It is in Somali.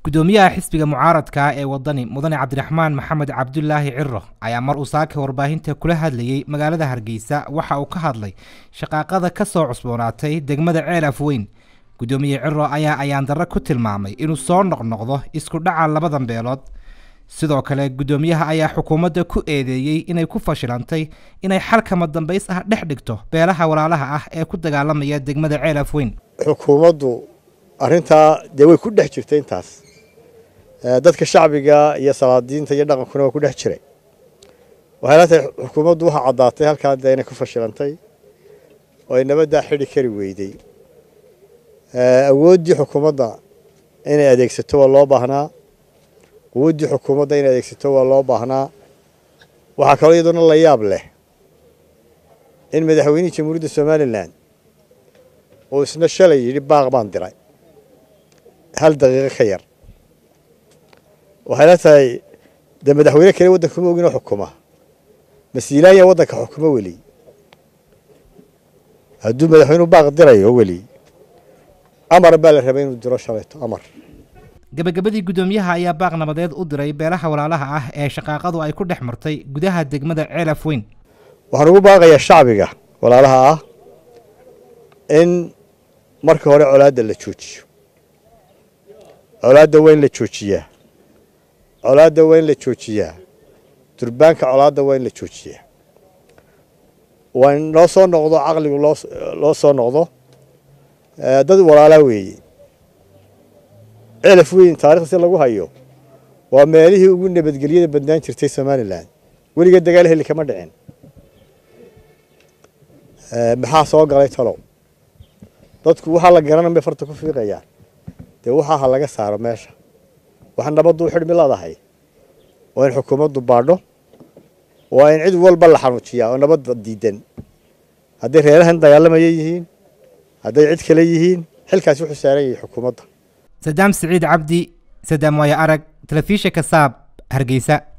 gudoomiyaha xisbiga mucaaradka ee wadani mudane cabdiraxmaan maxamed cabdullaahi ciro ayaa mar uu saaka warbaahinta kula hadlayay magaalada Hargeysa waxa uu ka hadlay shaqaaqada ka soo cusboonaatay degmada Ceel Afweyn. Gudoomiye Ciro ayaa ayaan darro ku tilmaamay inuu soo noqnoqdo isku dhaca labadan beelood. sidoo kale gudoomiyaha ayaa xukuumadda ku eedeeyay inay ku fashilantay inay xal kama dambays ah dhex dhigto beelaha walaalaha ah ee ku dagaalamaya degmada Ceel Afweyn. xukuumaddu arinta way ku dhex jirtay intaas dadka shacbiga iyo salaadiinta iyo dhaqankuna waa ku dhex jiray waxay la tahay xukuumaddu waxa cadaatay halka inay ku fashilantay oo ay nabadda xidhi kari weyday awoodii xukuumadda inay adeegsato waa loo baahnaa awoodii xukuumadda inay adeegsato waa loo baahnaa waxa kale iyaduna la yaab leh in madaxweynaha jamhuuriyadda Soomaaliland oo isna shalay yiri baaq baan diray hal daqiiqo ka yar waxay la tahay madaxweyne kale waddanka ma ogin xukuma masiilaaya waddanka xukuma weli hadduu madaxweynuhu baaq dirayo weli amar baa la rabay inuu diro shalayto amar gabagabadii gudoomiyaha ayaa baaq nabadeed u diray beelaha walaalaha ah ee shaqaaqadu ay ku dhex martay gudaha degmada Ceel Afweyn. waxaan ugu baaqayaa shacbiga walaalaha ah in marka hore colaadda la joojiyo colaadda weyn la joojiyaa colaadda weyn la joojiyaa turbaanka colaadda weyn la joojiyaa waan loo soo noqdo caqligu loo soo noqdo dad walaala weeye Ceel Afweyn taariikhdiisa lagu hayo waa meelihii ugu nabadgelyada badnaan jirtay Soomaaliland weliga dagaal heli kama dhicin maxaa soo galay talo dadku waxa la garanay farta ku fiiqayaan waxa laga saaro meesha waxa nabaddu xidhmi leedahay waa in xukuumaddu baadho waa in cid walba la xanuujiyaa oo nabad diidan haddii reerahan dagaalamaya yihiin haddii cid kale yihiin xilkaas wuxuu saaran yahay xukuumadda. Sadam Saciid Cabdi Sadam Waya Arag Telefishinka Saab Hargeysa.